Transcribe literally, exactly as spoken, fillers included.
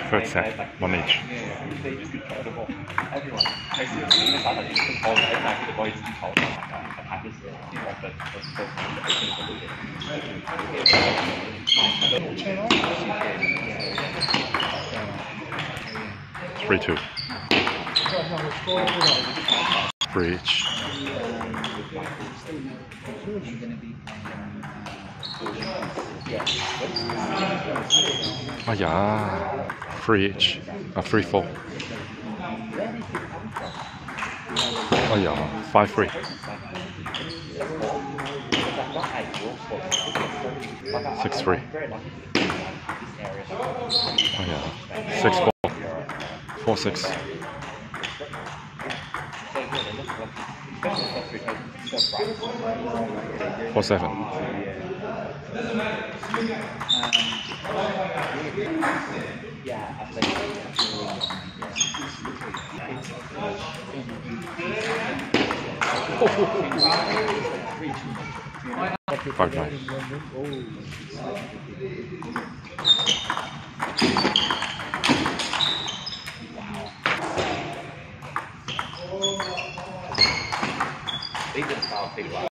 third set, one each. Three two. Three each. Oh yeah, three each. Uh, three four. Oh yeah, five three. Six three. Oh yeah, six four. Four six. Four seven. Five nine. Wow.